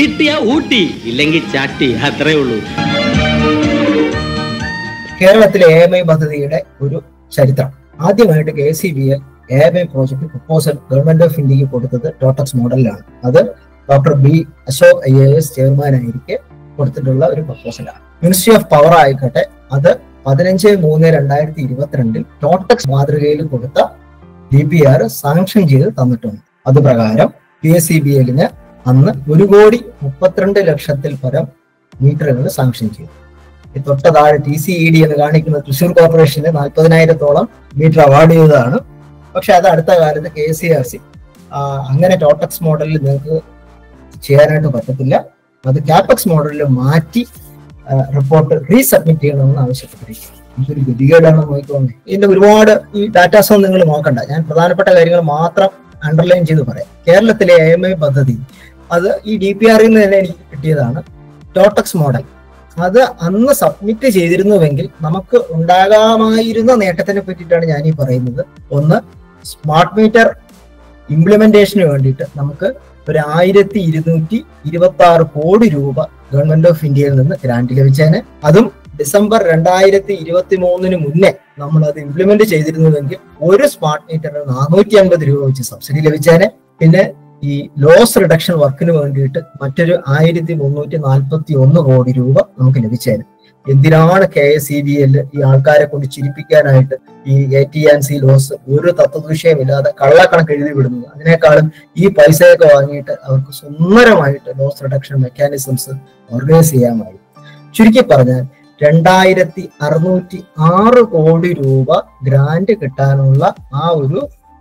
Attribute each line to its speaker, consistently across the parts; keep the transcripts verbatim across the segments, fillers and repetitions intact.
Speaker 1: കിട്ടിയ ഊട്ടി, ഇല്ലെങ്കിൽ ചാട്ടി, അത്രേ ഉള്ളൂ.
Speaker 2: കേരളത്തിലെ എ എം ഐ പദ്ധതിയുടെ ഒരു ചരിത്രം. ആദ്യമായിട്ട് K S E B L A M I project proposal government of ഇന്ത്യക്ക് കൊടുത്തത് ടോട്ടക്സ് മോഡലിലാണ്. അത് doctor B Ashok I A S ചെയർമാനായിരിക്കെ കൊടുത്തിട്ടുള്ള ഒരു പ്രപ്പോസലാണ്. മിനിസ്ട്രി ഓഫ് പവർ ആയിക്കോട്ടെ, അത് പതിനഞ്ച് മൂന്ന് രണ്ടായിരത്തി ഇരുപത്തിരണ്ടിൽ ടോട്ടക്സ് മാതൃകയിൽ കൊടുത്ത ഡി പി ആർ സാങ്ഷൻ ചെയ്ത് തന്നിട്ടുണ്ട്. അതുപ്രകാരം പി എസ് ഇ ബി എല്ലിന് അന്ന് ഒരു കോടി മുപ്പത്തിരണ്ട് ലക്ഷത്തിൽ പരം മീറ്ററുകൾ സാങ്ഷൻ ചെയ്തു. തൊട്ട താഴെ ടി സി ഇ ഡി എന്ന് കാണിക്കുന്ന തൃശൂർ കോർപ്പറേഷന് നാൽപ്പതിനായിരത്തോളം മീറ്റർ അവാർഡ് ചെയ്തതാണ്. പക്ഷെ അത് അടുത്ത കാലത്ത് K S C R C അങ്ങനെ ടോട്ടക്സ് മോഡലിൽ നിങ്ങൾക്ക് ചെയ്യാനായിട്ട് പറ്റത്തില്ല, അത് കാപെക്സ് മോഡലിൽ മാറ്റി റിപ്പോർട്ട് റീസബ്മിറ്റ് ചെയ്യണമെന്ന് ആവശ്യപ്പെട്ടിരിക്കുന്നു. ഇതൊരു ഗതികേടാണെന്ന് നോക്കിക്കോണ്ടേ. ഇതിന്റെ ഒരുപാട് ഈ ഡാറ്റാസോ നിങ്ങൾ നോക്കണ്ട, ഞാൻ പ്രധാനപ്പെട്ട കാര്യങ്ങൾ മാത്രം അണ്ടർലൈൻ ചെയ്ത് പറയാം. കേരളത്തിലെ എ എം ഐ പദ്ധതി അത് ഈ ഡി പി ആറിൽ നിന്ന് തന്നെ എനിക്ക് കിട്ടിയതാണ്. ടോട്ടക്സ് മോഡൽ അത് അന്ന് സബ്മിറ്റ് ചെയ്തിരുന്നുവെങ്കിൽ നമുക്ക് ഉണ്ടാകാമായിരുന്ന നേട്ടത്തിനെ പറ്റിയിട്ടാണ് ഞാൻ ഈ പറയുന്നത്. ഒന്ന്, സ്മാർട്ട് മീറ്റർ ഇംപ്ലിമെന്റേഷന് വേണ്ടിയിട്ട് നമുക്ക് ഒരു ആയിരത്തി ഇരുന്നൂറ്റി ഇരുപത്തി ആറ് കോടി രൂപ ഗവൺമെന്റ് ഓഫ് ഇന്ത്യയിൽ നിന്ന് ഗ്രാന്റ് ലഭിച്ചേനെ. അതും ഡിസംബർ രണ്ടായിരത്തി ഇരുപത്തി മൂന്നിന് മുന്നേ നമ്മൾ അത് ഇംപ്ലിമെന്റ് ചെയ്തിരുന്നുവെങ്കിൽ ഒരു സ്മാർട്ട് മീറ്ററിന് നാനൂറ്റി അൻപത് രൂപ വെച്ച് സബ്സിഡി ലഭിച്ചേനെ. പിന്നെ ഈ ലോസ് റിഡക്ഷൻ വർക്കിന് വേണ്ടിയിട്ട് മറ്റൊരു ആയിരത്തി മുന്നൂറ്റി നാൽപ്പത്തി ഒന്ന് കോടി രൂപ നമുക്ക് ലഭിച്ചേനെ. എന്തിനാണ് K S E B L ഈ ആൾക്കാരെ കൊണ്ട് ചിരിപ്പിക്കാനായിട്ട് ഈ A T and C loss ഒരു തത്വദൂഷ്യമില്ലാതെ കള്ളക്കണക്ക് എഴുതി വിടുന്നത്? അതിനേക്കാളും ഈ പൈസയൊക്കെ വാങ്ങിയിട്ട് അവർക്ക് സുന്ദരമായിട്ട് ലോസ് റിഡക്ഷൻ മെക്കാനിസംസ് ഓർഗനൈസ് ചെയ്യാമായി. ചുരുക്കി പറഞ്ഞാൽ രണ്ടായിരത്തി അറുന്നൂറ്റി ആറ് കോടി രൂപ ഗ്രാന്റ് കിട്ടാനുള്ള ആ ഒരു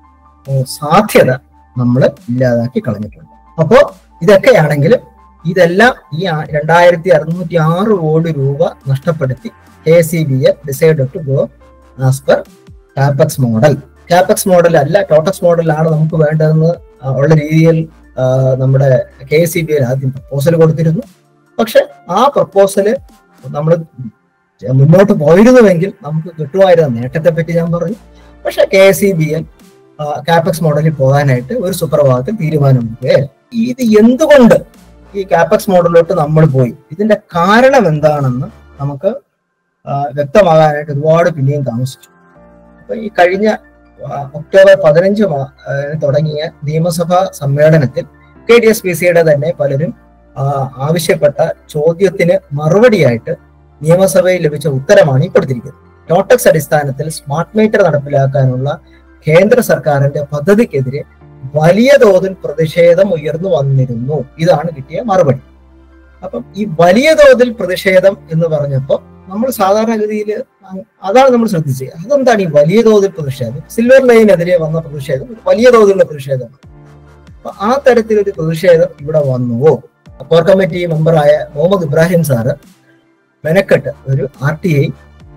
Speaker 2: സാധ്യത നമ്മൾ ഇല്ലാതാക്കി കളഞ്ഞിട്ടുണ്ട്. അപ്പോ ഇതൊക്കെയാണെങ്കിലും ഇതെല്ലാം ഈ രണ്ടായിരത്തി അറുന്നൂറ്റി ആറ് കോടി രൂപ നഷ്ടപ്പെടുത്തി K S E B L decide to go as per capex model. Capex model അല്ല, ടോട്ടക്സ് മോഡലാണ് നമുക്ക് വേണ്ടതെന്ന് ഉള്ള രീതിയിൽ നമ്മുടെ K S E B L ആദ്യം പ്രപ്പോസൽ കൊടുത്തിരുന്നു. പക്ഷെ ആ പ്രപ്പോസല് നമ്മൾ മുന്നോട്ട് പോയിരുന്നുവെങ്കിൽ നമുക്ക് കിട്ടുമായിരുന്ന നേട്ടത്തെ പറ്റി ഞാൻ പറഞ്ഞു. പക്ഷെ K S E B L capex മോഡലിൽ പോകാനായിട്ട് ഒരു സുപ്രഭാതത്തിൽ തീരുമാനമെടുക്കുകയായിരുന്നു. ഇത് എന്തുകൊണ്ട് ഈ കാപെക്സ് മോഡലിലോട്ട് നമ്മൾ പോയി, ഇതിന്റെ കാരണം എന്താണെന്ന് നമുക്ക് വ്യക്തമാകാനായിട്ട് ഒരുപാട് പിന്നെയും താമസിച്ചു. അപ്പൊ ഈ കഴിഞ്ഞ ഒക്ടോബർ പതിനഞ്ച് തുടങ്ങിയ നിയമസഭാ സമ്മേളനത്തിൽ കെ ഡി എസ് പി സിയുടെ തന്നെ പലരും ആവശ്യപ്പെട്ട ചോദ്യത്തിന് മറുപടിയായിട്ട് നിയമസഭയിൽ ലഭിച്ച ഉത്തരമാണ് ഈ കൊടുത്തിരിക്കുന്നത്. ടോട്ടക്സ് അടിസ്ഥാനത്തിൽ സ്മാർട്ട് മീറ്റർ നടപ്പിലാക്കാനുള്ള കേന്ദ്ര സർക്കാരിന്റെ പദ്ധതിക്കെതിരെ വലിയ തോതിൽ പ്രതിഷേധം ഉയർന്നു വന്നിരുന്നു. ഇതാണ് കിട്ടിയ മറുപടി. അപ്പം ഈ വലിയ തോതിൽ പ്രതിഷേധം എന്ന് പറഞ്ഞപ്പോൾ നമ്മൾ സാധാരണഗതിയിൽ അതാണ് നമ്മൾ ശ്രദ്ധിച്ചത്. അതെന്താണ് ഈ വലിയ തോതിൽ പ്രതിഷേധം? സിൽവർ ലൈനെതിരെ വന്ന പ്രതിഷേധം വലിയ തോതിലുള്ള പ്രതിഷേധമാണ്. അപ്പൊ ആ തരത്തിലൊരു പ്രതിഷേധം ഇവിടെ വന്നുവോ? കോർ കമ്മിറ്റി മെമ്പറായ മുഹമ്മദ് ഇബ്രാഹിം സാറ് മെനക്കെട്ട് ഒരു ആർ ടി ഐ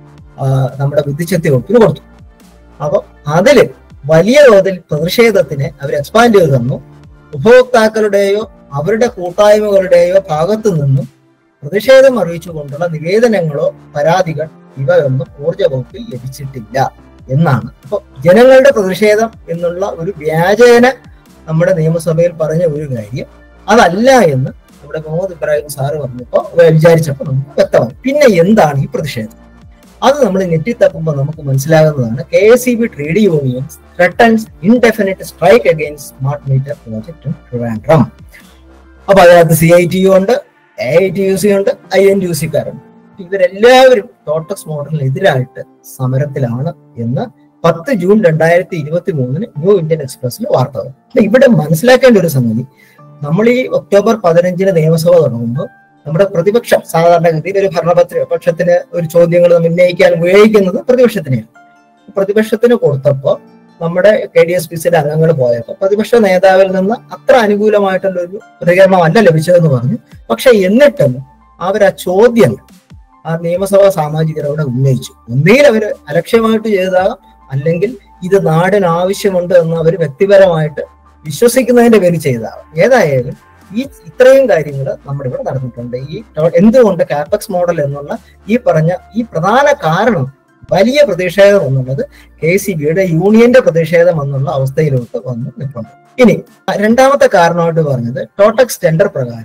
Speaker 2: നമ്മുടെ വിദ്യുച്ഛക്തി വകുപ്പിന് കൊടുത്തു. അപ്പൊ അതില് വലിയ തോതിൽ പ്രതിഷേധത്തിന് അവർ എക്സ്പാൻഡ് ചെയ്ത് തന്നു. ഉപഭോക്താക്കളുടെയോ അവരുടെ കൂട്ടായ്മകളുടെയോ ഭാഗത്തു നിന്നും പ്രതിഷേധം അറിയിച്ചുകൊണ്ടുള്ള നിവേദനങ്ങളോ പരാതികൾ ഇവയൊന്നും ഊർജ വകുപ്പിൽ ലഭിച്ചിട്ടില്ല എന്നാണ്. അപ്പൊ ജനങ്ങളുടെ പ്രതിഷേധം എന്നുള്ള ഒരു വ്യാജേന നമ്മുടെ നിയമസഭയിൽ പറഞ്ഞ ഒരു കാര്യം അതല്ല എന്ന് നമ്മുടെ മുഹമ്മദ് ഇബ്രാഹിം സാറ് പറഞ്ഞപ്പോ വിചാരിച്ചപ്പോൾ നമുക്ക് വ്യക്തമായി. പിന്നെ എന്താണ് ഈ പ്രതിഷേധം? അത് നമ്മൾ നെറ്റിത്തപ്പുമ്പോൾ നമുക്ക് മനസ്സിലാകുന്നതാണ്. K S E B trade unions threatens indefinite strike against smart meter project in Trivandrum. അപ്പൊ അതിനകത്ത് സി ഐ ടി യു ഉണ്ട്, A I T U C ഉണ്ട്, ഐ എൻ ടി യു സിക്കാരുണ്ട്. ഇവരെല്ലാവരും ടോട്ടക്സ് മോഡലിനെതിരായിട്ട് സമരത്തിലാണ് എന്ന് പത്ത് ജൂൺ രണ്ടായിരത്തി ഇരുപത്തി മൂന്നിന് ന്യൂ ഇന്ത്യൻ എക്സ്പ്രസിൽ വാർത്ത വന്നു. ഇവിടെ മനസ്സിലാക്കേണ്ട ഒരു സംഗതി, നമ്മൾ ഈ ഒക്ടോബർ പതിനഞ്ചിന് നിയമസഭ തുടങ്ങുമ്പോൾ നമ്മുടെ പ്രതിപക്ഷം സാധാരണഗതിയിൽ ഒരു ഭരണപക്ഷത്തിന് ഒരു ചോദ്യങ്ങൾ ഉന്നയിക്കാൻ ഉപയോഗിക്കുന്നത് പ്രതിപക്ഷത്തിനെയാണ്. പ്രതിപക്ഷത്തിന് കൊടുത്തപ്പോൾ നമ്മുടെ കെ ഡി എസ് പി സിയുടെ അംഗങ്ങൾ പോയപ്പോൾ പ്രതിപക്ഷ നേതാവിൽ നിന്ന് അത്ര അനുകൂലമായിട്ടുള്ള ഒരു പ്രതികരണമല്ല ലഭിച്ചതെന്ന് പറഞ്ഞു. പക്ഷെ എന്നിട്ടും അവർ ആ ചോദ്യം ആ നിയമസഭാ സാമാജികരോട് ഉന്നയിച്ചു. ഒന്നുകിൽ അവർ അലക്ഷ്യമായിട്ട് ചെയ്തതാകാം, അല്ലെങ്കിൽ ഇത് നാടിന് ആവശ്യമുണ്ട് എന്ന് അവർ വ്യക്തിപരമായിട്ട് വിശ്വസിക്കുന്നതിന്റെ പേര് ചെയ്തതാകാം. ഏതായാലും ഈ ഇത്രയും കാര്യങ്ങൾ നമ്മുടെ ഇവിടെ നടന്നിട്ടുണ്ട്. ഈ എന്തുകൊണ്ട് കാപെക്സ് മോഡൽ എന്നുള്ള ഈ പറഞ്ഞ ഈ പ്രധാന കാരണം വലിയ പ്രതിഷേധം എന്നുള്ളത് കെ സി ബിയുടെ യൂണിയന്റെ പ്രതിഷേധം എന്നുള്ള അവസ്ഥയിലോട്ട് വന്ന് നിൽക്കുന്നു. ഇനി രണ്ടാമത്തെ കാരണമായിട്ട് പറഞ്ഞത് ടോട്ടക്സ് ടെൻഡർ പ്രകാരം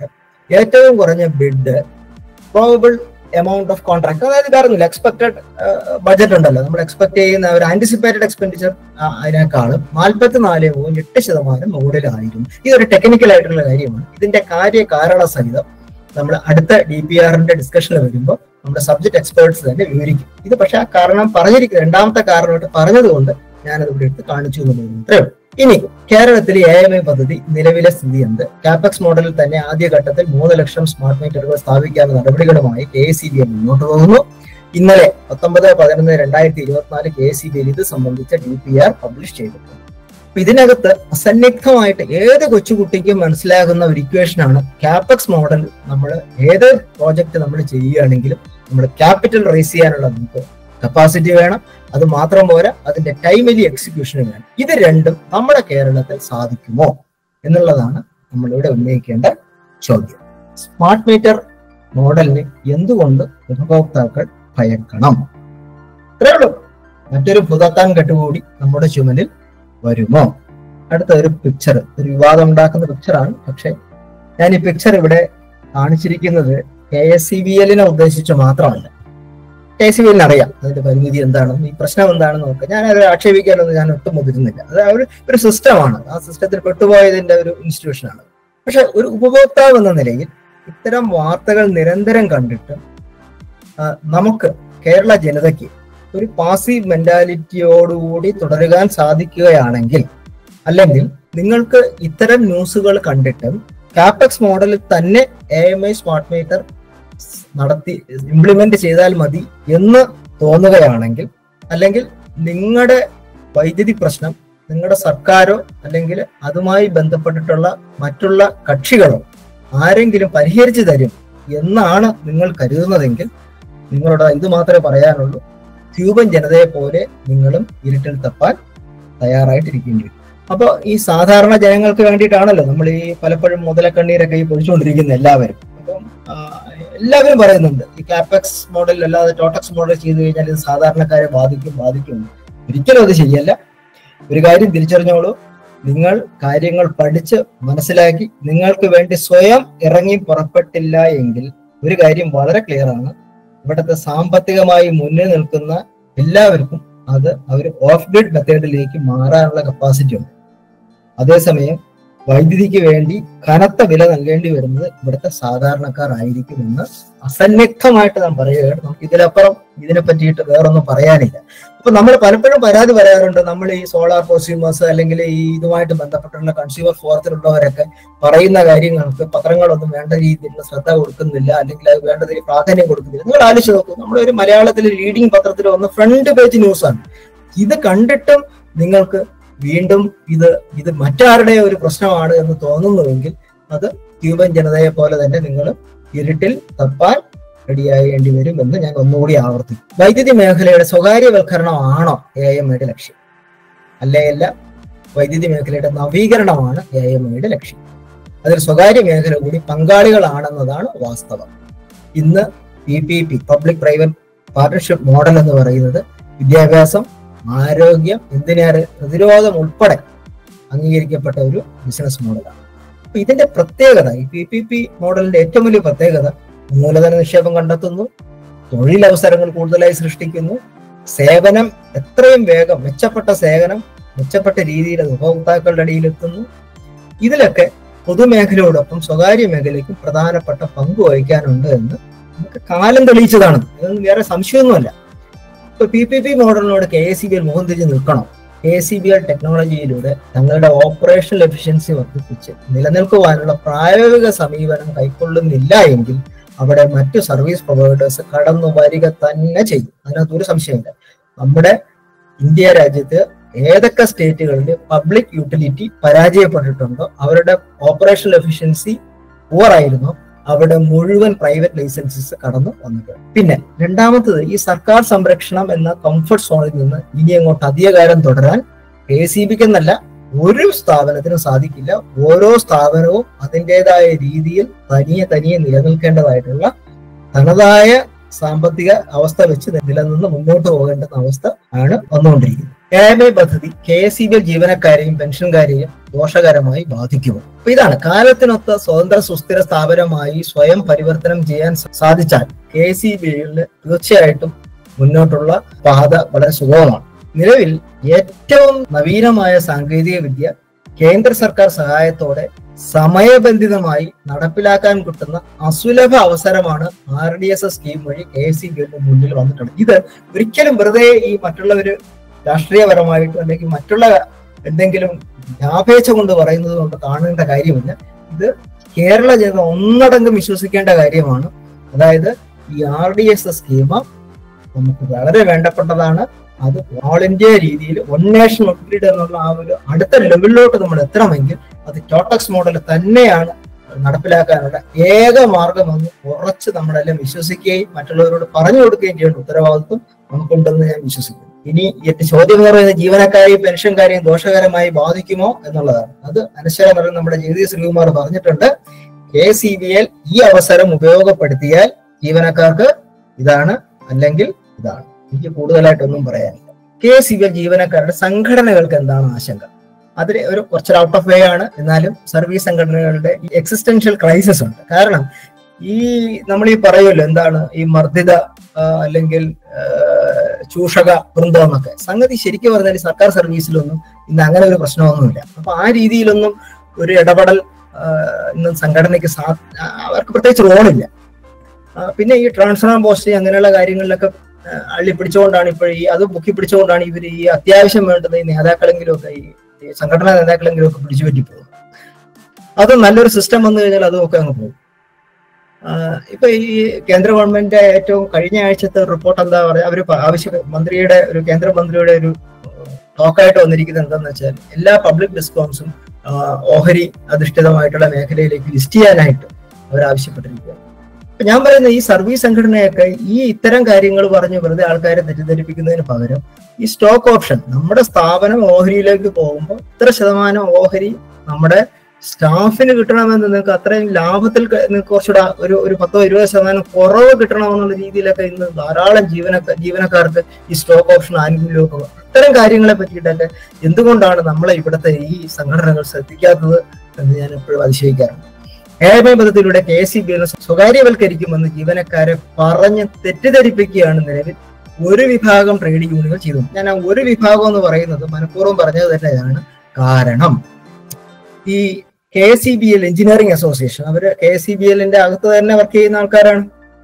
Speaker 2: ഏറ്റവും കുറഞ്ഞ bid, probable amount of contract, അതായത് വേറൊന്നുമില്ല, എക്സ്പെക്ടഡ് ബഡ്ജറ്റ് ഉണ്ടല്ലോ, നമ്മൾ എക്സ്പെക്ട് ചെയ്യുന്ന ഒരു ആന്റിസിപ്പേറ്റഡ് എക്സ്പെൻഡിച്ചർ അതിനേക്കാളും നാൽപ്പത്തിനാല് പോയിന്റ് എട്ട് ശതമാനം മുകളിലായിരുന്നു. ഇതൊരു ടെക്നിക്കൽ ആയിട്ടുള്ള കാര്യമാണ്. ഇതിന്റെ കാര്യ കാരണ സഹിതം നമ്മൾ അടുത്ത ഡി പി ആറിന്റെ ഡിസ്കഷനിൽ വരുമ്പോൾ നമ്മുടെ സബ്ജക്ട് എക്സ്പേർട്സ് തന്നെ വിവരിക്കും. ഇത് പക്ഷെ ആ കാരണം പറഞ്ഞിരിക്കുന്നത് രണ്ടാമത്തെ കാരണമായിട്ട് പറഞ്ഞതുകൊണ്ട് ഞാനത് ഇവിടെ എടുത്ത് കാണിച്ചു എന്നുള്ളത്. ഇനി കേരളത്തിലെ എ എം ഐ പദ്ധതി നിലവിലെ സ്ഥിതി എന്ത്? കാപെക്സ് മോഡലിൽ തന്നെ ആദ്യഘട്ടത്തിൽ മൂന്ന് ലക്ഷം സ്മാർട്ട് മീറ്ററുകൾ സ്ഥാപിക്കാനുള്ള നടപടികളുമായി കെ എസ് ഇ ബി മുന്നോട്ട് പോകുന്നു. ഇന്നലെ പത്തൊമ്പത് പതിനൊന്ന് രണ്ടായിരത്തി ഇരുപത്തിനാല് കെ എസ് ഇ ബിയിൽ ഇത് സംബന്ധിച്ച ഡി പി ആർ പബ്ലിഷ് ചെയ്തിട്ടുണ്ട്. ഇതിനകത്ത് അസന്നിഗ്ധമായിട്ട് ഏത് കൊച്ചുകുട്ടിക്കും മനസ്സിലാകുന്ന ഒരു ഇക്വേഷനാണ് കാപെക്സ് മോഡൽ. നമ്മൾ ഏത് പ്രോജക്റ്റ് നമ്മൾ ചെയ്യുകയാണെങ്കിലും നമ്മൾ ക്യാപിറ്റൽ റേസ് ചെയ്യാനുള്ള നമുക്ക് കപ്പാസിറ്റി വേണം. അത് മാത്രം പോരാ, അതിന്റെ ടൈംലി എക്സിക്യൂഷന് വേണം. ഇത് രണ്ടും നമ്മുടെ കേരളത്തിൽ സാധിക്കുമോ എന്നുള്ളതാണ് നമ്മളിവിടെ ഉന്നയിക്കേണ്ട ചോദ്യം. സ്മാർട്ട് മീറ്റർ മോഡലിന് എന്തുകൊണ്ട് ഉപഭോക്താക്കൾ ഭയക്കണം? ഇത്രയേ ഉള്ളൂ. മറ്റൊരു പുതത്താൻ കെട്ടുകൂടി നമ്മുടെ ചുമലിൽ വരുമോ? അടുത്ത ഒരു പിക്ചർ, ഒരു വിവാദം ഉണ്ടാക്കുന്ന പിക്ചറാണ്. പക്ഷെ ഞാൻ ഈ പിക്ചർ ഇവിടെ കാണിച്ചിരിക്കുന്നത് കെ എസ് ഇ ബി എല്ലിനെ ഉദ്ദേശിച്ച് മാത്രമല്ല. കെ എസ് ഇ ബി എല്ലിന് അറിയാം അതിന്റെ പരിമിതി എന്താണെന്ന്, ഈ പ്രശ്നം എന്താണെന്ന് നോക്കാം. ഞാൻ അത് ആക്ഷേപിക്കാനൊന്നും ഞാൻ ഒട്ടും മുതിരുന്നില്ല. അത് ഒരു ഒരു സിസ്റ്റമാണ്, ആ സിസ്റ്റത്തിൽ പെട്ടുപോയതിന്റെ ഒരു ഇൻസ്റ്റിറ്റ്യൂഷനാണ്. പക്ഷെ ഒരു ഉപഭോക്താവ് എന്ന നിലയിൽ ഇത്തരം വാർത്തകൾ നിരന്തരം കണ്ടിട്ട് നമുക്ക് കേരള ജനതയ്ക്ക് ഒരു പാസീവ് മെന്റാലിറ്റിയോടുകൂടി തുടരുവാൻ സാധിക്കുകയാണെങ്കിൽ, അല്ലെങ്കിൽ നിങ്ങൾക്ക് ഇത്തരം ന്യൂസുകൾ കണ്ടിട്ടും കാപെക്സ് മോഡലിൽ തന്നെ A M I smart meter നടത്തി ഇംപ്ലിമെന്റ് ചെയ്താൽ മതി എന്ന് തോന്നുകയാണെങ്കിൽ, അല്ലെങ്കിൽ നിങ്ങളുടെ വൈദ്യുതി പ്രശ്നം നിങ്ങളുടെ സർക്കാരോ അല്ലെങ്കിൽ അതുമായി ബന്ധപ്പെട്ടിട്ടുള്ള മറ്റുള്ള കക്ഷികളോ ആരെങ്കിലും പരിഹരിച്ചു തരും എന്നാണ് നിങ്ങൾ കരുതുന്നതെങ്കിൽ, നിങ്ങളോട് ഇത് മാത്രമേ പറയാനുള്ളൂ: ക്യൂബൻ ജനതയെ പോലെ നിങ്ങളും ഇരുട്ടിൽ തപ്പാൻ തയ്യാറായിട്ടിരിക്കേണ്ടി വരും. അപ്പൊ ഈ സാധാരണ ജനങ്ങൾക്ക് വേണ്ടിയിട്ടാണല്ലോ നമ്മൾ ഈ പലപ്പോഴും മുതലക്കണ്ണീരൊക്കെ ഈ പൊളിച്ചുകൊണ്ടിരിക്കുന്ന എല്ലാവരും. അപ്പം എല്ലാവരും പറയുന്നുണ്ട് ഈ കാപെക്സ് മോഡൽ അല്ലാതെ ടോട്ടക്സ് മോഡൽ ചെയ്തു കഴിഞ്ഞാൽ ഇത് സാധാരണക്കാരെ ബാധിക്കും ബാധിക്കും ഒരിക്കലും അത് ശരിയല്ല. ഒരു കാര്യം തിരിച്ചറിഞ്ഞോളൂ, നിങ്ങൾ കാര്യങ്ങൾ പഠിച്ച് മനസ്സിലാക്കി നിങ്ങൾക്ക് വേണ്ടി സ്വയം ഇറങ്ങി പുറപ്പെട്ടില്ല എങ്കിൽ ഒരു കാര്യം വളരെ ക്ലിയർ ആണ്: ഇവിടുത്തെ സാമ്പത്തികമായി മുന്നിൽ നിൽക്കുന്ന എല്ലാവർക്കും അത് അവർ ഓഫ് ഗ്രിഡ് മെത്തേഡിലേക്ക് മാറാനുള്ള കപ്പാസിറ്റി ഉണ്ട്. അതേസമയം വൈദ്യുതിക്ക് വേണ്ടി കനത്ത വില നൽകേണ്ടി വരുന്നത് ഇവിടുത്തെ സാധാരണക്കാർ ആയിരിക്കുമെന്ന് അസന്നിഗ്ധമായിട്ട് നാം പറയുകയാണ്. നമുക്ക് ഇതിലപ്പുറം ഇതിനെ പറ്റിയിട്ട് വേറൊന്നും പറയാനില്ല. അപ്പൊ നമ്മൾ പലപ്പോഴും പരാതി പറയാറുണ്ട്, നമ്മൾ ഈ സോളാർ കൺസ്യൂമേഴ്സ് അല്ലെങ്കിൽ ഈ ഇതുമായിട്ട് ബന്ധപ്പെട്ടുള്ള കൺസ്യൂമർ ഫോറത്തിലുള്ളവരൊക്കെ പറയുന്ന കാര്യങ്ങൾക്ക് പത്രങ്ങളൊന്നും വേണ്ട രീതിയിലുള്ള ശ്രദ്ധ കൊടുക്കുന്നില്ല, അല്ലെങ്കിൽ അത് വേണ്ട രീതിയിൽ പ്രാധാന്യം കൊടുക്കുന്നില്ല. നിങ്ങൾ ആലോചിച്ച് നോക്കൂ, നമ്മളൊരു മലയാളത്തിലെ ലീഡിംഗ് പത്രത്തിൽ വന്ന ഫ്രണ്ട് പേജ് ന്യൂസാണ്. ഇത് കണ്ടിട്ടും നിങ്ങൾക്ക് വീണ്ടും ഇത് ഇത് മറ്റാരുടെ ഒരു പ്രശ്നമാണ് എന്ന് തോന്നുന്നുവെങ്കിൽ അത് ക്യൂബൻ ജനതയെ പോലെ തന്നെ നിങ്ങൾ ഇരുട്ടിൽ തപ്പാൻ റെഡിയാകേണ്ടി വരും എന്ന് ഞാൻ ഒന്നുകൂടി ആവർത്തിക്കും. വൈദ്യുതി മേഖലയുടെ സ്വകാര്യവൽക്കരണമാണോ എ എം ഐയുടെ ലക്ഷ്യം? അല്ലേ അല്ല, വൈദ്യുതി മേഖലയുടെ നവീകരണമാണ് എ എം ഐയുടെ ലക്ഷ്യം. അതിൽ സ്വകാര്യ മേഖല കൂടി പങ്കാളികളാണെന്നതാണ് വാസ്തവം. ഇന്ന് P P P public private partnership model എന്ന് പറയുന്നത് വിദ്യാഭ്യാസം, ആരോഗ്യം, എന്തിനേറെ പ്രതിരോധം ഉൾപ്പെടെ അംഗീകരിക്കപ്പെട്ട ഒരു ബിസിനസ് മോഡലാണ്. അപ്പൊ ഇതിന്റെ പ്രത്യേകത, ഈ പി പി പി മോഡലിന്റെ ഏറ്റവും വലിയ പ്രത്യേകത മൂലധന നിക്ഷേപം കണ്ടെത്തുന്നു, തൊഴിലവസരങ്ങൾ കൂടുതലായി സൃഷ്ടിക്കുന്നു, സേവനം എത്രയും വേഗം മെച്ചപ്പെട്ട സേവനം മെച്ചപ്പെട്ട രീതിയിൽ ഉപഭോക്താക്കളുടെ ഇടയിൽ എത്തുന്നു. ഇതിലൊക്കെ പൊതുമേഖലയോടൊപ്പം സ്വകാര്യ മേഖലയ്ക്കും പ്രധാനപ്പെട്ട പങ്ക് വഹിക്കാനുണ്ട് എന്ന് നമുക്ക് കാലം തെളിയിച്ചതാണ്. ഇതൊന്നും വേറെ സംശയമൊന്നുമല്ല. ഇപ്പൊ പി പി പി മോഡലിനോട് K S E B L മുഖം തിരിഞ്ഞ് നിൽക്കണം. K S E B L ടെക്നോളജിയിലൂടെ തങ്ങളുടെ ഓപ്പറേഷണൽ എഫിഷ്യൻസി വർദ്ധിപ്പിച്ച് നിലനിൽക്കുവാനുള്ള പ്രായോഗിക സമീപനം കൈക്കൊള്ളുന്നില്ല എങ്കിൽ അവിടെ മറ്റു സർവീസ് പ്രൊവൈഡേഴ്സ് കടന്നു വരിക തന്നെ ചെയ്യും. അതിനകത്ത് ഒരു സംശയമില്ല. നമ്മുടെ ഇന്ത്യ രാജ്യത്ത് ഏതൊക്കെ സ്റ്റേറ്റുകളിൽ പബ്ലിക് യൂട്ടിലിറ്റി പരാജയപ്പെട്ടിട്ടുണ്ടോ, അവരുടെ ഓപ്പറേഷണൽ എഫിഷ്യൻസി പൂറായിരുന്നോ, അവിടെ മുഴുവൻ പ്രൈവറ്റ് ലൈസൻസസ് കടന്നു വന്നിട്ടുണ്ട്. പിന്നെ രണ്ടാമത്തത്, ഈ സർക്കാർ സംരക്ഷണം എന്ന കംഫർട്ട് സോണിൽ നിന്ന് ഇനി അങ്ങോട്ട് അധികകാലം തുടരാൻ കെ എസ് ഇ ബിക്ക് എന്നല്ല ഒരു സ്ഥാപനത്തിനും സാധിക്കില്ല. ഓരോ സ്ഥാപനവും അതിൻ്റെതായ രീതിയിൽ തനിയെ തനിയെ നിലനിൽക്കേണ്ടതായിട്ടുള്ള തനതായ സാമ്പത്തിക അവസ്ഥ വെച്ച് നിലനിന്ന് മുന്നോട്ട് പോകേണ്ടുന്ന അവസ്ഥ ആണ് വന്നുകൊണ്ടിരിക്കുന്നത്. എ എം ഐ പദ്ധതി K S E B L ജീവനക്കാരെയും പെൻഷൻകാരെയും ദോഷകരമായി ബാധിക്കുമോ? അപ്പൊ ഇതാണ്, കാലത്തിനൊത്ത സ്വതന്ത്ര സുസ്ഥിര സ്ഥാപനമായി സ്വയം പരിവർത്തനം ചെയ്യാൻ സാധിച്ചാൽ കെ എസ് ഇ ബി എല്ലിന് തീർച്ചയായിട്ടും മുന്നോട്ടുള്ള പാത വളരെ സുഗമമാണ്. നിലവിൽ ഏറ്റവും നവീനമായ സാങ്കേതിക വിദ്യ കേന്ദ്ര സർക്കാർ സഹായത്തോടെ സമയബന്ധിതമായി നടപ്പിലാക്കാൻ കിട്ടുന്ന അസുലഭ അവസരമാണ് R D S S scheme വഴി കെ എസ് ഇ ബി എല്ലിന് മുന്നിൽ വന്നിട്ടുണ്ട്. ഇത് ഒരിക്കലും വെറുതെ ഈ മറ്റുള്ളവര് രാഷ്ട്രീയപരമായിട്ടും അല്ലെങ്കിൽ മറ്റുള്ള എന്തെങ്കിലും ലാഭേച്ഛ കൊണ്ട് പറയുന്നത് കൊണ്ട് കാണേണ്ട കാര്യമില്ല. ഇത് കേരള ജനത ഒന്നടങ്കം വിശ്വസിക്കേണ്ട കാര്യമാണ്. അതായത് ഈ R D S S scheme നമുക്ക് വളരെ വേണ്ടപ്പെട്ടതാണ്. അത് ഓൾ ഇന്ത്യ രീതിയിൽ വൺ നേഷൻ വൺ ഗ്രിഡ് എന്നുള്ള ആ ഒരു അടുത്ത ലെവലിലോട്ട് നമ്മൾ എത്തണമെങ്കിൽ അത് ടോട്ടക്സ് മോഡൽ തന്നെയാണ് നടപ്പിലാക്കാനുള്ള ഏക മാർഗമെന്ന് ഉറച്ച് നമ്മളെല്ലാം വിശ്വസിക്കുകയും മറ്റുള്ളവരോട് പറഞ്ഞു കൊടുക്കുകയും ചെയ്യേണ്ട ഉത്തരവാദിത്വം നമുക്കുണ്ടെന്ന് ഞാൻ വിശ്വസിക്കുന്നു. ഇനി എന്റെ ചോദ്യം എന്ന് പറയുന്നത് ജീവനക്കാരെയും പെൻഷൻകാരെയും ദോഷകരമായി ബാധിക്കുമോ എന്നുള്ളതാണ്. അത് അനശ്വരമറിഞ്ഞ് നമ്മുടെ ജഗതി ശ്രീകുമാർ പറഞ്ഞിട്ടുണ്ട്. കെ സി ബി എൽ ഈ അവസരം ഉപയോഗപ്പെടുത്തിയാൽ ജീവനക്കാർക്ക് ഇതാണ്, അല്ലെങ്കിൽ ഇതാണ്. എനിക്ക് കൂടുതലായിട്ടൊന്നും പറയാനില്ല. കെ സി ബി എൽ ജീവനക്കാരുടെ സംഘടനകൾക്ക് എന്താണ് ആശങ്ക? അതിൽ ഒരു കുറച്ചൊരു ഔട്ട് ഓഫ് വേ ആണ്, എന്നാലും സർവീസ് സംഘടനകളുടെ എക്സിസ്റ്റൻഷ്യൽ ക്രൈസിസ് ഉണ്ട്. കാരണം ഈ നമ്മൾ ഈ പറയുമല്ലോ എന്താണ് ഈ മർദ്ദിത അല്ലെങ്കിൽ ചൂഷക വൃന്ദം എന്നൊക്കെ, സംഗതി ശരിക്കും പറഞ്ഞാൽ സർക്കാർ സർവീസിലൊന്നും ഇന്ന് അങ്ങനെ ഒരു പ്രശ്നമൊന്നുമില്ല. അപ്പൊ ആ രീതിയിലൊന്നും ഒരു ഇടപെടൽ ഇന്ന് സംഘടനയ്ക്ക് സാ അവർക്ക് പ്രത്യേകിച്ച് റോളില്ല. പിന്നെ ഈ ട്രാൻസ്ഫർ പോസ്റ്റ് അങ്ങനെയുള്ള കാര്യങ്ങളിലൊക്കെ അള്ളി പിടിച്ചുകൊണ്ടാണ് ഇപ്പോൾ ഈ അത് പൊക്കി പിടിച്ചുകൊണ്ടാണ് ഇവർ ഈ അത്യാവശ്യം വേണ്ടുന്ന ഈ നേതാക്കളെങ്കിലും ഒക്കെ ഈ സംഘടനാ നേതാക്കളെങ്കിലും ഒക്കെ പിടിച്ചു പറ്റി പോകും. അത് നല്ലൊരു സിസ്റ്റം വന്നു കഴിഞ്ഞാൽ അതുമൊക്കെ അങ്ങ് പോകും. ഇപ്പൊ ഈ കേന്ദ്ര ഗവൺമെന്റ് ഏറ്റവും കഴിഞ്ഞ ആഴ്ചത്തെ റിപ്പോർട്ട് എന്താ പറയുക, അവര് ആവശ്യ മന്ത്രിയുടെ ഒരു കേന്ദ്രമന്ത്രിയുടെ ഒരു ടോക്കായിട്ട് വന്നിരിക്കുന്നത് എന്താന്ന് വെച്ചാൽ എല്ലാ പബ്ലിക് ഡിസ്കൗണ്ട്സും ഓഹരി അധിഷ്ഠിതമായിട്ടുള്ള മേഖലയിലേക്ക് ലിസ്റ്റ് ചെയ്യാനായിട്ട് അവർ ആവശ്യപ്പെട്ടിരിക്കുകയാണ്. അപ്പൊ ഞാൻ പറയുന്ന ഈ സർവീസ് സംഘടനയൊക്കെ ഈ ഇത്തരം കാര്യങ്ങൾ പറഞ്ഞ് വെറുതെ ആൾക്കാരെ തെറ്റിദ്ധരിപ്പിക്കുന്നതിന് പകരം ഈ സ്റ്റോക്ക് ഓപ്ഷൻ, നമ്മുടെ സ്ഥാപനം ഓഹരിയിലേക്ക് പോകുമ്പോൾ ഇത്ര ശതമാനം ഓഹരി നമ്മുടെ സ്റ്റാഫിന് കിട്ടണമെന്ന് നിങ്ങൾക്ക് അത്രയും ലാഭത്തിൽ നിങ്ങൾക്ക് കുറച്ചുകൂടെ ഒരു ഒരു പത്തോ ഇരുപത് ശതമാനം കുറവ് കിട്ടണമെന്നുള്ള രീതിയിലൊക്കെ ഇന്ന് ധാരാളം ജീവനക്കാർ ജീവനക്കാർക്ക് ഈ സ്റ്റോക്ക് ഓപ്ഷൻ ആനുകൂല്യമൊക്കെ, ഇത്തരം കാര്യങ്ങളെ പറ്റിയിട്ടൊക്കെ എന്തുകൊണ്ടാണ് നമ്മളെ ഇവിടുത്തെ ഈ സംഘടനകൾ ശ്രദ്ധിക്കാത്തത് എന്ന് ഞാൻ എപ്പോഴും അതിശയിക്കാറുണ്ട്. എ എം ഐ പദ്ധതിയിലൂടെ കെ എസ് ഇ ബി സ്വകാര്യവൽക്കരിക്കുമെന്ന് ജീവനക്കാരെ പറഞ്ഞ് തെറ്റിദ്ധരിപ്പിക്കുകയാണ് നിലവിൽ ഒരു വിഭാഗം ട്രേഡ് യൂണിയനുകൾ ചെയ്തു. ഞാൻ ആ ഒരു വിഭാഗം എന്ന് പറയുന്നത് മനഃപൂർവ്വം പറഞ്ഞത് തന്നെയാണ്. കാരണം ഈ K S E B L engineering association അവര് കെ എസ് ഇ ബി എല്ലിന്റെ അകത്ത് തന്നെ വർക്ക് ചെയ്യുന്ന ആൾക്കാരാണ്.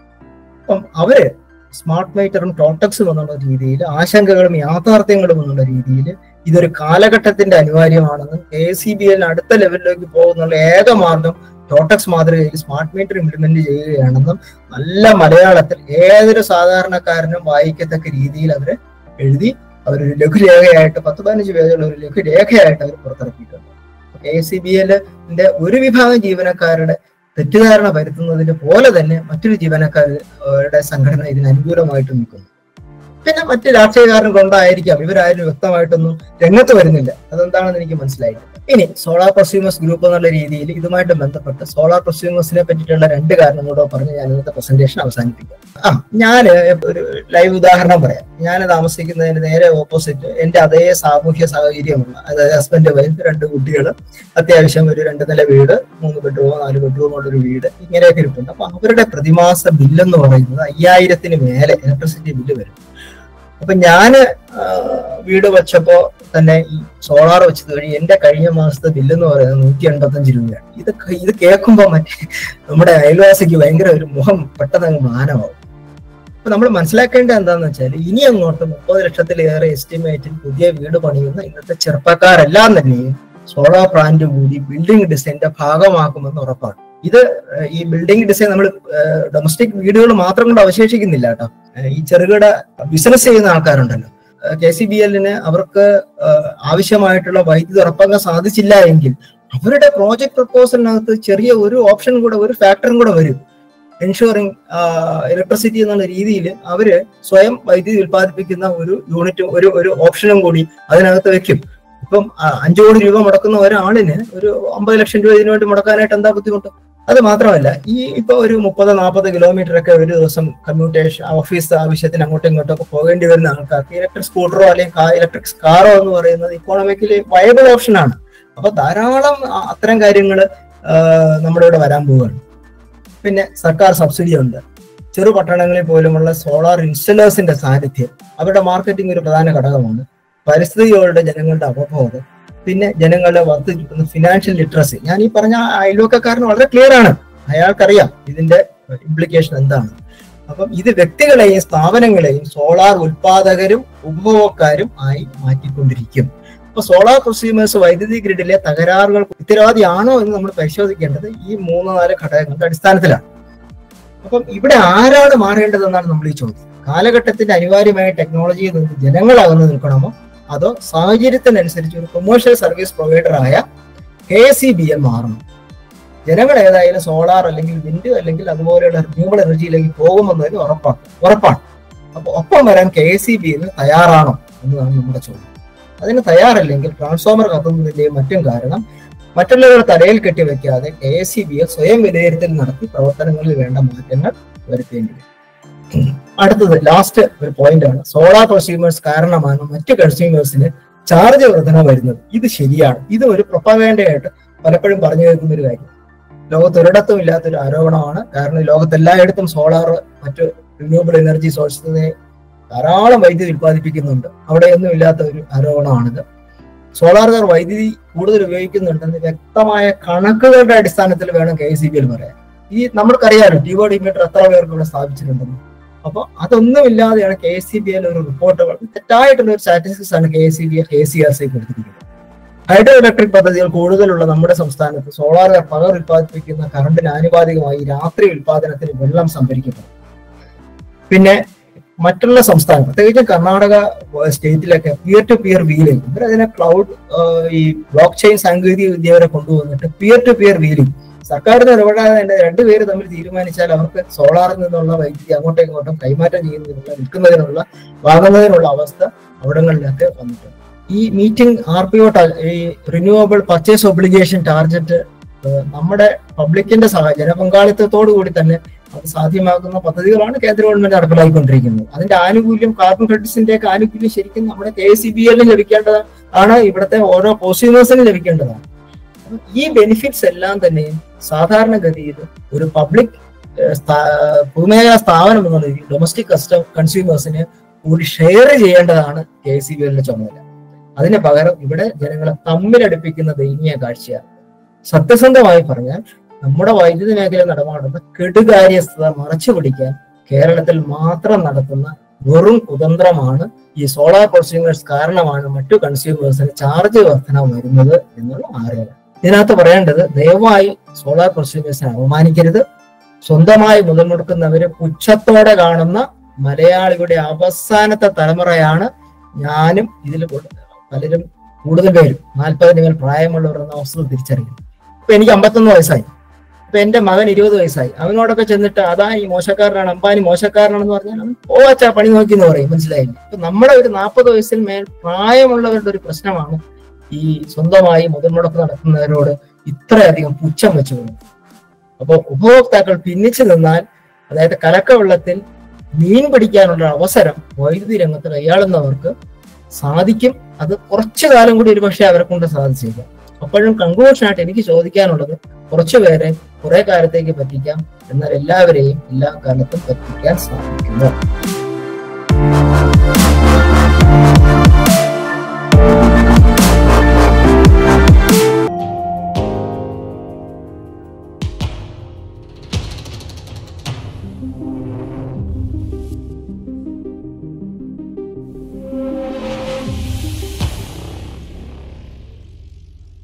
Speaker 2: അപ്പം അവര് സ്മാർട്ട് മീറ്ററും ടോട്ടക്സും എന്നുള്ള രീതിയിൽ ആശങ്കകളും യാഥാർത്ഥ്യങ്ങളും എന്നുള്ള രീതിയിൽ ഇതൊരു കാലഘട്ടത്തിന്റെ അനിവാര്യമാണെന്നും കെ എസ് ഇ ബി എല്ലിന് അടുത്ത ലെവലിലേക്ക് പോകുന്നുള്ള ഏക മാർഗം ടോട്ടക്സ് മാതൃകയിൽ സ്മാർട്ട് മീറ്റർ ഇംപ്ലിമെന്റ് ചെയ്യുകയാണെന്നും നല്ല മലയാളത്തിൽ ഏതൊരു സാധാരണക്കാരനും വായിക്കത്തക്ക രീതിയിൽ അവര് എഴുതി അവരൊരു ലഘുരേഖയായിട്ട് പത്ത് പതിനഞ്ച് പേജുള്ള ഒരു ലഘുരേഖയായിട്ട് അവർ പുറത്തിറക്കിയിട്ടുണ്ട്. കെ എസ് ഇ ബി എല്ലിന്റെ ഒരു വിഭാഗം ജീവനക്കാരുടെ തെറ്റിദ്ധാരണ വരുത്തുന്നതിന് പോലെ തന്നെ മറ്റൊരു ജീവനക്കാരുടെ സംഘടന ഇതിന് അനുകൂലമായിട്ട് നിൽക്കുന്നു. പിന്നെ മറ്റ് രാഷ്ട്രീയക്കാരൻ കൊണ്ടായിരിക്കാം ഇവരാരും വ്യക്തമായിട്ടൊന്നും രംഗത്ത് വരുന്നില്ല. അതെന്താണെന്ന് എനിക്ക് മനസ്സിലായില്ല. ഇനി സോളാർ പ്രൊസ്യൂമേഴ്സ് ഗ്രൂപ്പ് എന്നുള്ള രീതിയിൽ ഇതുമായിട്ട് ബന്ധപ്പെട്ട് സോളാർ പ്രൊസ്യൂമേഴ്സിനെ പറ്റിയിട്ടുള്ള രണ്ട് കാരണങ്ങളോട് പറഞ്ഞ് ഞാൻ ഇന്നത്തെ പ്രസന്റേഷൻ അവസാനിപ്പിക്കാം. ആ ഞാൻ ഒരു ലൈവ് ഉദാഹരണം പറയാം. ഞാൻ താമസിക്കുന്നതിന് നേരെ ഓപ്പോസിറ്റ് എന്റെ അതേ സാമൂഹ്യ സാഹചര്യമുള്ള, അതായത് ഹസ്ബൻഡ് വൈഫ്, രണ്ട് കുട്ടികൾ, അത്യാവശ്യം ഒരു രണ്ട് നില വീട്, മൂന്ന് ബെഡ്റൂമോ നാല് ബെഡ്റൂമോ ഉള്ള ഒരു വീട്, ഇങ്ങനെയൊക്കെ ഇരിപ്പുണ്ട്. അപ്പൊ അവരുടെ പ്രതിമാസ ബില്ലെന്ന് പറയുന്നത് അയ്യായിരത്തിന് മേലെ ഇലക്ട്രിസിറ്റി ബില്ല് വരും. അപ്പൊ ഞാന് വീട് വെച്ചപ്പോ തന്നെ ഈ സോളാർ വെച്ചത് വഴി എന്റെ കഴിഞ്ഞ മാസത്തെ ബില്ലെന്ന് പറയുന്നത് നൂറ്റി എൺപത്തഞ്ച് രൂപയാണ്. ഇത് ഇത് കേൾക്കുമ്പോ മറ്റേ നമ്മുടെ അയൽവാസിക്ക് ഭയങ്കര ഒരു മുഖം പെട്ടെന്ന് മാനമാവും. അപ്പൊ നമ്മൾ മനസ്സിലാക്കേണ്ടത് എന്താന്ന് വെച്ചാൽ ഇനി അങ്ങോട്ട് മുപ്പത് ലക്ഷത്തിലേറെ എസ്റ്റിമേറ്റിൽ പുതിയ വീട് പണിയുന്ന ഇന്നത്തെ ചെറുപ്പക്കാരെല്ലാം തന്നെയും സോളാർ പ്ലാന്റ് കൂടി ബിൽഡിംഗ് ഡിസൈന്റെ ഭാഗമാക്കുമെന്ന് ഉറപ്പാണ്. ഇത് ഈ ബിൽഡിംഗ് ഡിസൈൻ നമ്മൾ ഡൊമസ്റ്റിക് വീടുകൾ മാത്രം കൊണ്ട് അവശേഷിക്കുന്നില്ല കേട്ടോ. ഈ ചെറുകിട ബിസിനസ് ചെയ്യുന്ന ആൾക്കാരുണ്ടല്ലോ, കെ സി ബി എല്ലിന് അവർക്ക് ആവശ്യമായിട്ടുള്ള വൈദ്യുതി ഉറപ്പാക്കാൻ സാധിച്ചില്ല എങ്കിൽ അവരുടെ പ്രോജക്ട് പ്രപ്പോസലിനകത്ത് ചെറിയ ഒരു ഓപ്ഷൻ കൂടെ, ഒരു ഫാക്ടറും കൂടെ വരും. എൻഷുറിങ് ഇലക്ട്രിസിറ്റി എന്നുള്ള രീതിയിൽ അവര് സ്വയം വൈദ്യുതി ഉൽപ്പാദിപ്പിക്കുന്ന ഒരു യൂണിറ്റും ഒരു ഒരു ഓപ്ഷനും കൂടി അതിനകത്ത് വെക്കും. ഇപ്പം അഞ്ചു കോടി രൂപ മുടക്കുന്ന ഒരാളിന് ഒരു അമ്പത് ലക്ഷം രൂപ ഇതിനു വേണ്ടി മുടക്കാനായിട്ട് എന്താ ബുദ്ധിമുട്ട്? അത് മാത്രമല്ല, ഈ ഇപ്പൊ ഒരു മുപ്പത് നാൽപ്പത് കിലോമീറ്റർ ഒക്കെ ഒരു ദിവസം കമ്മ്യൂട്ടേഷൻ ഓഫീസ് ആവശ്യത്തിന് അങ്ങോട്ടും ഇങ്ങോട്ടും ഒക്കെ പോകേണ്ടി വരുന്ന ആൾക്കാർക്ക് ഇലക്ട്രിക് സ്കൂട്ടറോ അല്ലെങ്കിൽ ഇലക്ട്രിക് കാറോ എന്ന് പറയുന്നത് ഇക്കോണമിക്കലി വയബിൾ ഓപ്ഷനാണ്. അപ്പൊ ധാരാളം അത്തരം കാര്യങ്ങൾ നമ്മുടെ ഇവിടെ വരാൻ പോവുകയാണ്. പിന്നെ സർക്കാർ സബ്സിഡി ഉണ്ട്. ചെറു പട്ടണങ്ങളിൽ പോലുമുള്ള സോളാർ ഇൻസ്റ്റലേഴ്സിന്റെ സാന്നിധ്യം അവരുടെ മാർക്കറ്റിംഗ് ഒരു പ്രധാന ഘടകമാണ്. പരിസ്ഥിതിയോടെ ജനങ്ങളുടെ അവബോധം, പിന്നെ ജനങ്ങളുടെ വർദ്ധിക്കുന്ന ഫിനാൻഷ്യൽ ലിറ്ററസി. ഞാൻ ഈ പറഞ്ഞ അയൽവക്കക്കാരന് വളരെ ക്ലിയർ ആണ്, അയാൾക്കറിയാം ഇതിന്റെ ഇംപ്ലിക്കേഷൻ എന്താണ്. അപ്പം ഇത് വ്യക്തികളെയും സ്ഥാപനങ്ങളെയും സോളാർ ഉൽപാദകരും ഉപഭോക്താരും ആയി മാറ്റിക്കൊണ്ടിരിക്കും. അപ്പൊ സോളാർ കൺസ്യൂമേഴ്സ് വൈദ്യുതി ഗ്രിഡിലെ തകരാറുകൾ ഉത്തരവാദിയാണോ എന്ന് നമ്മൾ പരിശോധിക്കേണ്ടത് ഈ മൂന്ന് നാല് ഘടകങ്ങളുടെ അടിസ്ഥാനത്തിലാണ്. അപ്പം ഇവിടെ ആരാണ് മാറേണ്ടതെന്നാണ് നമ്മൾ ഈ ചോദ്യം. കാലഘട്ടത്തിന്റെ അനിവാര്യമായ ടെക്നോളജിയിൽ നിന്ന് ജനങ്ങൾ അകന്നു നിൽക്കണമോ, അതോ സാഹചര്യത്തിനനുസരിച്ച് ഒരു കൊമേഴ്ഷ്യൽ സർവീസ് പ്രൊവൈഡറായ K S E B L മാറണം? ജനങ്ങൾ ഏതായാലും സോളാർ അല്ലെങ്കിൽ വിൻഡ് അല്ലെങ്കിൽ അതുപോലെയുള്ള റിന്യൂവബിൾ എനർജിയിലേക്ക് പോകുമെന്നതിന് ഉറപ്പാണ് ഉറപ്പാണ് അപ്പൊ ഒപ്പം വരാൻ K S E B L തയ്യാറാണോ എന്നതാണ് നമ്മുടെ ചോദ്യം. അതിന് തയ്യാറല്ലെങ്കിൽ ട്രാൻസ്ഫോമർ കത്തുന്നതിന്റെയും മറ്റും കാരണം മറ്റുള്ളവരുടെ തലയിൽ കെട്ടിവെക്കാതെ K S E B L സ്വയം വിലയിരുത്തൽ നടത്തി പ്രവർത്തനങ്ങളിൽ വേണ്ട മാറ്റങ്ങൾ വരുത്തേണ്ടി വരും. അടുത്തത് ലാസ്റ്റ് ഒരു പോയിന്റ് ആണ്, സോളാർ കൺസ്യൂമേഴ്സ് കാരണമാണ് മറ്റു കൺസ്യൂമേഴ്സിന് ചാർജ് വർധന വരുന്നത്. ഇത് ശരിയാണ്. ഇത് ഒരു പ്രൊപ്പഗാൻഡയായിട്ട് പലപ്പോഴും പറഞ്ഞു കേൾക്കുന്ന ഒരു കാര്യം. ലോകത്ത് ഒരിടത്തും ഇല്ലാത്തൊരു ആരോപണമാണ്. കാരണം ലോകത്തെല്ലായിടത്തും സോളാർ മറ്റ് റിന്യൂവബിൾ എനർജി സോഴ്സിനെ ധാരാളം വൈദ്യുതി ഉത്പാദിപ്പിക്കുന്നുണ്ട്. അവിടെയൊന്നും ഇല്ലാത്ത ഒരു ആരോപണമാണിത്. സോളാറുകാർ വൈദ്യുതി കൂടുതൽ ഉപയോഗിക്കുന്നുണ്ടെന്ന് വ്യക്തമായ കണക്കുകളുടെ അടിസ്ഥാനത്തിൽ വേണം K S E B L പറയാൻ. ഈ നമ്മൾക്കറിയാലോ ടി ഒ ഡിമീറ്റർ എത്ര പേർക്ക് ഇവിടെ സ്ഥാപിച്ചിട്ടുണ്ടെന്ന്. അപ്പൊ അതൊന്നുമില്ലാതെയാണ് K S E B L ഒരു റിപ്പോർട്ട്, തെറ്റായിട്ടുള്ള ഒരു സ്റ്റാറ്റിസ്റ്റിക്സ് ആണ് K S E B L K C R C കൊടുത്തിരിക്കുന്നത്. ഹൈഡ്രോ ഇലക്ട്രിക് പദ്ധതികൾ കൂടുതലുള്ള നമ്മുടെ സംസ്ഥാനത്ത് സോളാറുകാർ പകർ ഉത്പാദിപ്പിക്കുന്ന കറണ്ടിന് ആനുപാതികമായി രാത്രി ഉത്പാദനത്തിന് വെള്ളം സംഭരിക്കപ്പെടും. പിന്നെ മറ്റുള്ള സംസ്ഥാനം, പ്രത്യേകിച്ചും കർണാടക സ്റ്റേറ്റിലൊക്കെ പിയർ ടു പിയർ വീലിംഗ്, ഇവരതിനെ ക്ലൗഡ് ഈ ബ്ലോക്ക് ചെയിൻ സാങ്കേതിക വിദ്യ വരെ കൊണ്ടുവന്നിട്ട് പിയർ ടു പിയർ വീലിംഗ്, സർക്കാരിന് ഇടപെടാതെ തന്നെ രണ്ടുപേര് തമ്മിൽ തീരുമാനിച്ചാൽ അവർക്ക് സോളാറിൽ നിന്നുള്ള വൈദ്യുതി അങ്ങോട്ടും ഇങ്ങോട്ടും കൈമാറ്റം ചെയ്യുന്നതിനുള്ള വിൽക്കുന്നതിനുള്ള വാങ്ങുന്നതിനുള്ള അവസ്ഥ അവിടങ്ങളിലൊക്കെ വന്നിട്ടുണ്ട്. ഈ മീറ്റിംഗ് ആർ പി ഒ ഈ റിന്യൂവബിൾ പർച്ചേസ് ഒബ്ലിഗേഷൻ ടാർഗറ്റ് നമ്മുടെ പബ്ലിക്കിന്റെ സഹായ ജനപങ്കാളിത്തത്തോടു കൂടി തന്നെ അത് സാധ്യമാക്കുന്ന പദ്ധതികളാണ് കേന്ദ്ര ഗവൺമെന്റ് നടപ്പിലാക്കിക്കൊണ്ടിരിക്കുന്നത്. അതിന്റെ ആനുകൂല്യം കാർബൺ ക്രെഡിറ്റ്സിന്റെ ഒക്കെ ആനുകൂല്യം ശരിക്കും നമ്മുടെ കെ എസ് ഇ ബി എല്ലിന് ലഭിക്കേണ്ടതാണ്, ഇവിടുത്തെ ഓരോ കൺസ്യൂമേഴ്സിനും ലഭിക്കേണ്ടതാണ്. ഈ ബെനിഫിറ്റ്സ് എല്ലാം തന്നെയും സാധാരണഗതിയിൽ ഒരു പബ്ലിക് പൊതുമേഖലാ സ്ഥാപനം എന്നുള്ള രീതിയിൽ ഡൊമസ്റ്റിക് കസ്റ്റം കൺസ്യൂമേഴ്സിന് കൂടി ഷെയർ ചെയ്യേണ്ടതാണ് കെ എസ് ഇ ബി എല്ലിന്റെ ചുമതല. അതിന് പകരം ഇവിടെ ജനങ്ങളെ തമ്മിലടുപ്പിക്കുന്ന ദയനീയ കാഴ്ചയാണ്. സത്യസന്ധമായി പറഞ്ഞാൽ നമ്മുടെ വൈദ്യുതി മേഖല നടമാടുന്ന കെടുകാര്യസ്ഥത മറച്ചു പിടിക്കാൻ കേരളത്തിൽ മാത്രം നടത്തുന്ന വെറും കുതന്ത്രമാണ് ഈ സോളാർ കൺസ്യൂമേഴ്സ് കാരണമാണ് മറ്റു കൺസ്യൂമേഴ്സിന് ചാർജ് വർധന വരുന്നത് എന്നുള്ള ആരോപണം. ഇതിനകത്ത് പറയേണ്ടത്, ദയവായി സോളാർ കൺസ്യൂമേഴ്സിനെ അപമാനിക്കരുത്. സ്വന്തമായി മുതൽ മുടക്കുന്നവര് പുച്ഛത്തോടെ കാണുന്ന മലയാളിയുടെ അവസാനത്തെ തലമുറയാണ് ഞാനും. ഇതിൽ പലരും കൂടുതൽ പേരും നാൽപ്പതിന് മേൽ പ്രായമുള്ളവർ എന്ന അവസ്ഥ തിരിച്ചറിയുന്നു. ഇപ്പൊ എനിക്ക് അമ്പത്തൊന്ന് വയസ്സായി, ഇപ്പൊ എന്റെ മകൻ ഇരുപത് വയസ്സായി. അവനോടൊക്കെ ചെന്നിട്ട് അതാ ഈ മോശക്കാരനാണ്, അംബാനി മോശക്കാരനാണെന്ന് പറഞ്ഞാൽ അവൻ പോവാച്ചാ പണി നോക്കി എന്ന് പറയും. മനസ്സിലായില്ല? ഇപ്പൊ നമ്മുടെ ഒരു നാൽപ്പത് വയസ്സിൽ മേൽ പ്രായമുള്ളവരുടെ ഒരു പ്രശ്നമാണ് ഈ സ്വന്തമായി മുതൽ മുടക്ക് നടത്തുന്നവരോട് ഇത്രയധികം പുച്ഛം വെച്ചുകൊണ്ട്. അപ്പൊ ഉപഭോക്താക്കൾ ഭിന്നിച്ചു നിന്നാൽ, അതായത് കലക്കവെള്ളത്തിൽ മീൻ പിടിക്കാനുള്ള അവസരം വൈദ്യുതി രംഗത്ത് കൈയാളുന്നവർക്ക് സാധിക്കും. അത് കുറച്ചു കാലം കൂടി ഒരു പക്ഷേ അവരെ കൊണ്ട് സാധിച്ചേക്കാം. അപ്പോഴും കൺക്ലൂഷനായിട്ട് എനിക്ക് ചോദിക്കാനുള്ളത്, കുറച്ചു പേരെ കുറെ കാലത്തേക്ക് പറ്റിക്കാം, എന്നാൽ എല്ലാവരെയും എല്ലാ കാലത്തും പറ്റിക്കാൻ സാധിക്കുന്നു.